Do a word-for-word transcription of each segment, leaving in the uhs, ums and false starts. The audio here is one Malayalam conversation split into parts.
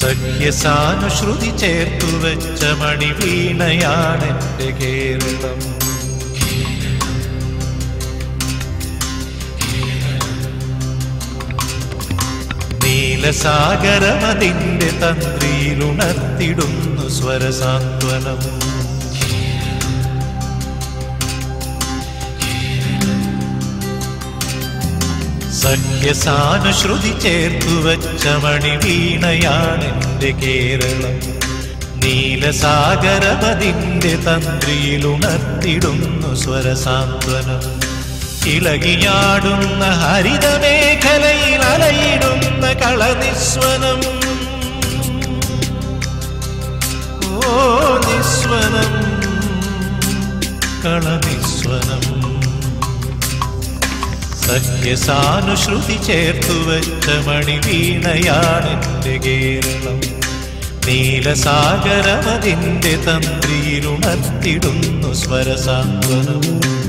സഖ്യസാനുശ്രുതി ചേർത്തു വെച്ച മണിവീണയാണെന്റെ കേരളം. നീലസാഗരമതിന്റെ തന്ത്രിയിലുണർത്തിടുന്നു സ്വരസാന്ത്വനം. സഖ്യസാനുശ്രുതി ചേർത്തു വച്ച മണിവീണയാണെന്റെ കേരളം. നീലസാഗരപതിന്റെ തന്ത്രിയിലുണർത്തിടുന്നു സ്വരസാന്ത്വനം. ഇളകിയാടുന്ന ഹരിതമേഖലയിൽ അലയിടുന്ന കളനിസ്വനം. ഓ നിസ്വനം, കളനിസ്വനം. സഖ്യസാനുശ്രുതി ചേർത്തു വെച്ച മണിവീണയാണെന്റെ കേരളം. നീലസാഗരമതിന്റെ തന്ത്രിയിലുണർത്തിടുന്നു സ്വരസാന്ത്വനം.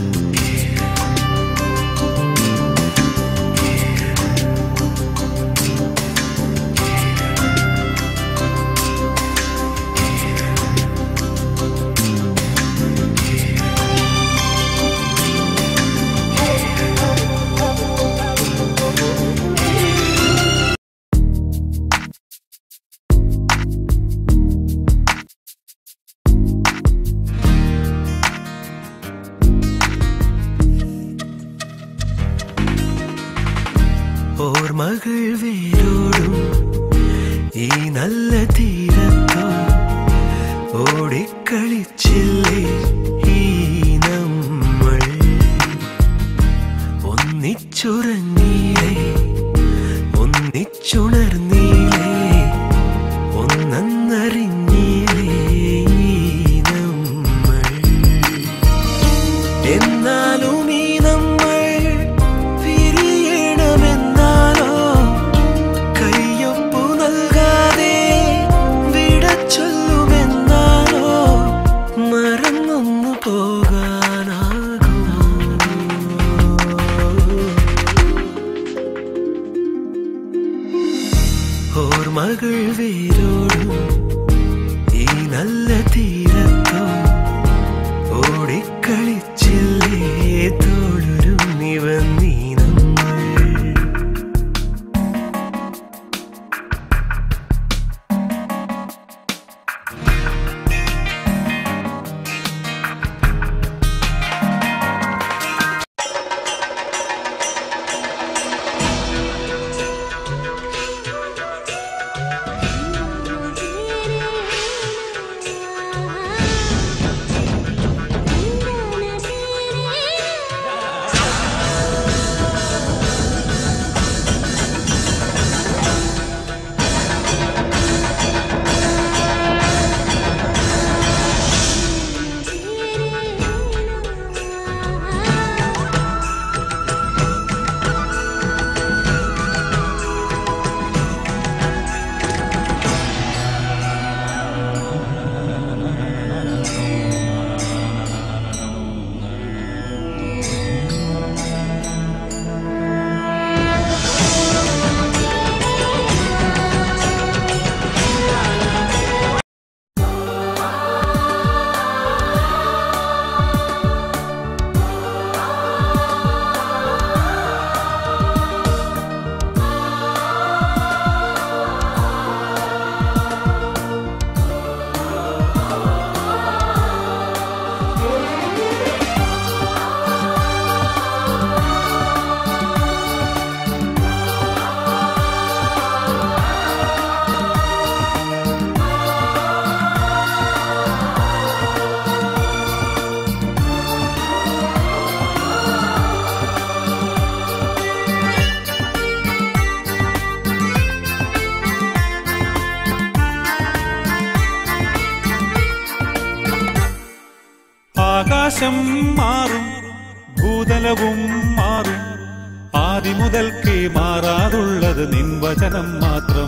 ഓർമ്മകൾ വേരോടും ഈ നല്ല തീരത്തോ ഓടിക്കളിച്ചില്ലേ ഈ നമ്മൾ. ഒന്നിച്ചുറങ്ങിയില്ലേ, ഒന്നിച്ചുണർന്നില്ലേ, ഒന്നറിഞ്ഞില്ലേ നമ്മൾ. എന്നാലും ഈ നമ്മൾ ഓർമ്മകൾ വേരോടും ഈ നല്ല തീരത്തോ ഓടിക്കളിച്ചില്ലേ തോളുരും നിവന്നീ നമ്മൾ. ആകാശം മാറും, ഭൂതലവും മാറും, ആദിമുതൽക്കേ മാറാതുള്ളത് നിൻവചനം മാത്രം.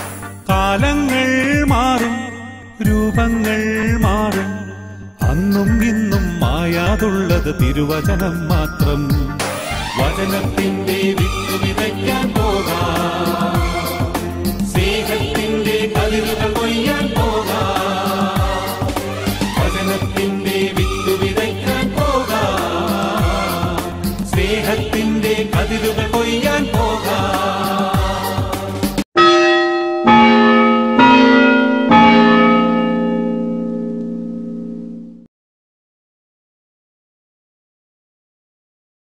കാലങ്ങൾ മാറും, രൂപങ്ങൾ മാറും, അന്നും ഇന്നും മായാതുള്ളത് തിരുവചനം മാത്രം. വചനത്തിന്റെ വിത്ത് വിതയ്ക്കാൻ പോകാം, സ്നേഹത്തിന്റെ കളി സ്നേഹത്തിന്റെ